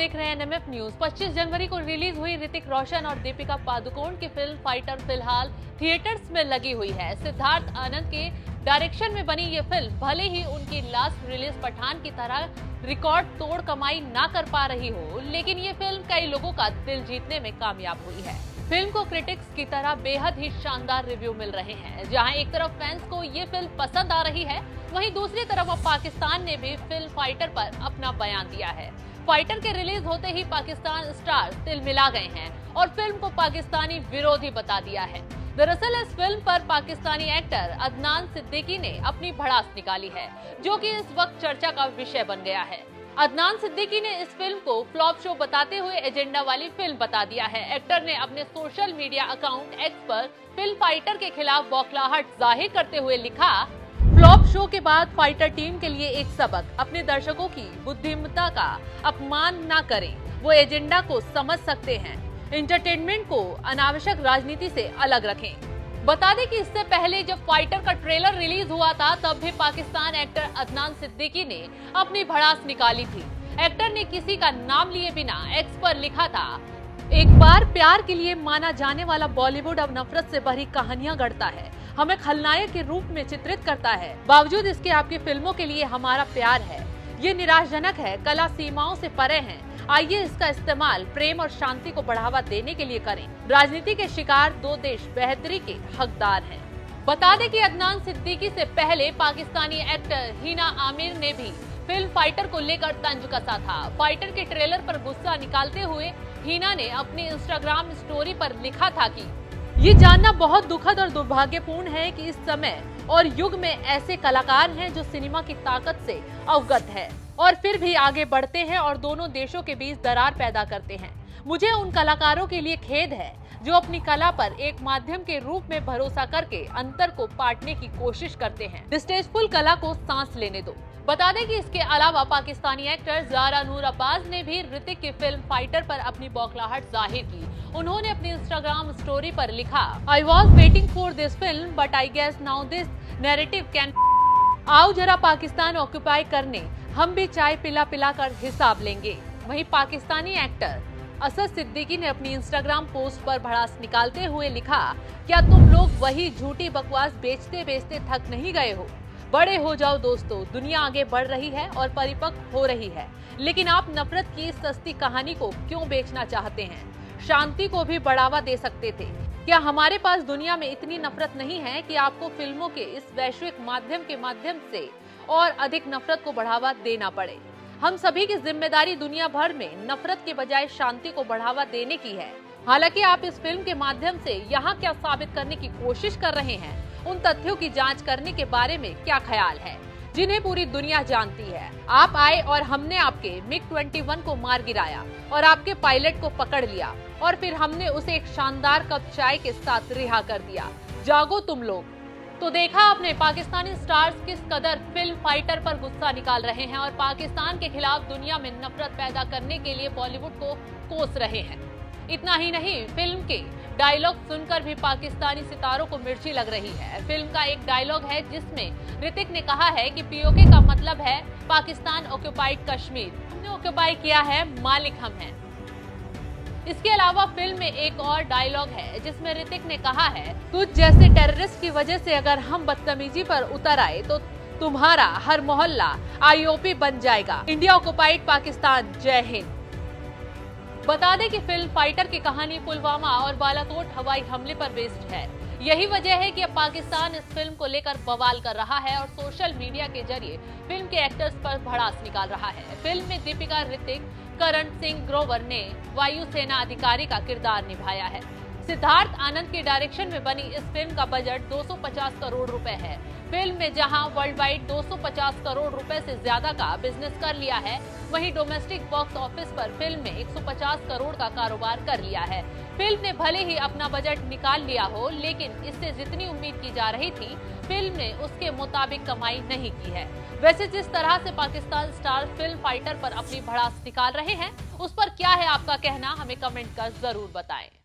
देख रहे हैं एनएमएफ न्यूज। 25 जनवरी को रिलीज हुई ऋतिक रोशन और दीपिका पादुकोण की फिल्म फाइटर फिलहाल थिएटर्स में लगी हुई है। सिद्धार्थ आनंद के डायरेक्शन में बनी ये फिल्म भले ही उनकी लास्ट रिलीज पठान की तरह रिकॉर्ड तोड़ कमाई ना कर पा रही हो, लेकिन ये फिल्म कई लोगों का दिल जीतने में कामयाब हुई है। फिल्म को क्रिटिक्स की तरह बेहद ही शानदार रिव्यू मिल रहे हैं। जहां एक तरफ फैंस को ये फिल्म पसंद आ रही है, वहीं दूसरी तरफ अब पाकिस्तान ने भी फिल्म फाइटर पर अपना बयान दिया है। फाइटर के रिलीज होते ही पाकिस्तान स्टार्स तिलमिला गए हैं और फिल्म को पाकिस्तानी विरोधी बता दिया है। दरअसल इस फिल्म पर पाकिस्तानी एक्टर अदनान सिद्दीकी ने अपनी भड़ास निकाली है, जो कि इस वक्त चर्चा का विषय बन गया है। अदनान सिद्दीकी ने इस फिल्म को फ्लॉप शो बताते हुए एजेंडा वाली फिल्म बता दिया है। एक्टर ने अपने सोशल मीडिया अकाउंट एक्स पर फिल्म फाइटर के खिलाफ बौखलाहट जाहिर करते हुए लिखा, फ्लॉप शो के बाद फाइटर टीम के लिए एक सबक, अपने दर्शकों की बुद्धिमत्ता का अपमान न करें, वो एजेंडा को समझ सकते हैं, एंटरटेनमेंट को अनावश्यक राजनीति से अलग रखें। बता दें कि इससे पहले जब फाइटर का ट्रेलर रिलीज हुआ था, तब भी पाकिस्तान एक्टर अदनान सिद्दीकी ने अपनी भड़ास निकाली थी। एक्टर ने किसी का नाम लिए बिना एक्स पर लिखा था, एक बार प्यार के लिए माना जाने वाला बॉलीवुड अब नफरत से भरी कहानियां गढ़ता है, हमें खलनायक के रूप में चित्रित करता है, बावजूद इसके आपकी फिल्मों के लिए हमारा प्यार है, ये निराशजनक है, कला सीमाओं से परे है, आइए इसका इस्तेमाल प्रेम और शांति को बढ़ावा देने के लिए करें। राजनीति के शिकार दो देश बेहतरी के हकदार हैं। बता दें कि अदनान सिद्दीकी से पहले पाकिस्तानी एक्टर हिना आमिर ने भी फिल्म फाइटर को लेकर तंज कसा था। फाइटर के ट्रेलर पर गुस्सा निकालते हुए हिना ने अपनी इंस्टाग्राम स्टोरी पर लिखा था कि ये जानना बहुत दुखद और दुर्भाग्यपूर्ण है कि इस समय और युग में ऐसे कलाकार हैं जो सिनेमा की ताकत से अवगत है और फिर भी आगे बढ़ते हैं और दोनों देशों के बीच दरार पैदा करते हैं। मुझे उन कलाकारों के लिए खेद है जो अपनी कला पर एक माध्यम के रूप में भरोसा करके अंतर को पाटने की कोशिश करते हैं। डिस्टेजफुल कला को सांस लेने दो। बता दें कि इसके अलावा पाकिस्तानी एक्टर ज़ारा नूर अब्बास ने भी ऋतिक की फिल्म फाइटर पर अपनी बौखलाहट जाहिर की। उन्होंने अपनी इंस्टाग्राम स्टोरी पर लिखा, I was waiting for this film but I guess now this narrative can. आओ जरा पाकिस्तान ऑक्यूपाई करने, हम भी चाय पिला पिला कर हिसाब लेंगे। वहीं पाकिस्तानी एक्टर असद सिद्दीकी ने अपनी इंस्टाग्राम पोस्ट पर भड़ास निकालते हुए लिखा, क्या तुम लोग वही झूठी बकवास बेचते बेचते थक नहीं गए हो? बड़े हो जाओ दोस्तों, दुनिया आगे बढ़ रही है और परिपक्व हो रही है, लेकिन आप नफरत की इस सस्ती कहानी को क्यों बेचना चाहते हैं? शांति को भी बढ़ावा दे सकते थे। क्या हमारे पास दुनिया में इतनी नफरत नहीं है कि आपको फिल्मों के इस वैश्विक माध्यम के माध्यम से और अधिक नफरत को बढ़ावा देना पड़े? हम सभी की जिम्मेदारी दुनिया भर में नफरत के बजाय शांति को बढ़ावा देने की है। हालांकि आप इस फिल्म के माध्यम से यहाँ क्या साबित करने की कोशिश कर रहे हैं, उन तथ्यों की जांच करने के बारे में क्या ख्याल है जिन्हें पूरी दुनिया जानती है। आप आए और हमने आपके MiG-21 को मार गिराया और आपके पायलट को पकड़ लिया और फिर हमने उसे एक शानदार कप चाय के साथ रिहा कर दिया। जागो तुम लोग। तो देखा आपने, पाकिस्तानी स्टार्स किस कदर फिल्म फाइटर पर गुस्सा निकाल रहे हैं और पाकिस्तान के खिलाफ दुनिया में नफरत पैदा करने के लिए बॉलीवुड को कोस रहे हैं। इतना ही नहीं, फिल्म के डायलॉग सुनकर भी पाकिस्तानी सितारों को मिर्ची लग रही है। फिल्म का एक डायलॉग है जिसमें ऋतिक ने कहा है कि पीओके का मतलब है पाकिस्तान ऑक्यूपाइड कश्मीर, हमने ऑक्यूपाई किया है, मालिक हम हैं। इसके अलावा फिल्म में एक और डायलॉग है जिसमें ऋतिक ने कहा है, कुछ जैसे टेररिस्ट की वजह से अगर हम बदतमीजी पर उतर आए तो तुम्हारा हर मोहल्ला आईओपी बन जाएगा। इंडिया ऑक्यूपाइड पाकिस्तान, जय हिंद। बता दें कि फिल्म फाइटर की कहानी पुलवामा और बालाकोट हवाई हमले पर बेस्ड है। यही वजह है कि अब पाकिस्तान इस फिल्म को लेकर बवाल कर रहा है और सोशल मीडिया के जरिए फिल्म के एक्टर्स पर भड़ास निकाल रहा है। फिल्म में दीपिका, ऋतिक, करण सिंह ग्रोवर ने वायुसेना अधिकारी का किरदार निभाया है। सिद्धार्थ आनंद के डायरेक्शन में बनी इस फिल्म का बजट 250 करोड़ रुपए है। फिल्म में जहां वर्ल्ड वाइड 250 करोड़ रुपए से ज्यादा का बिजनेस कर लिया है, वहीं डोमेस्टिक बॉक्स ऑफिस पर फिल्म ने 150 करोड़ का कारोबार कर लिया है। फिल्म ने भले ही अपना बजट निकाल लिया हो, लेकिन इससे जितनी उम्मीद की जा रही थी, फिल्म ने उसके मुताबिक कमाई नहीं की है। वैसे जिस तरह से पाकिस्तान स्टार फिल्म फाइटर पर अपनी भड़ास निकाल रहे हैं, उस पर क्या है आपका कहना, हमें कमेंट कर जरूर बताएं।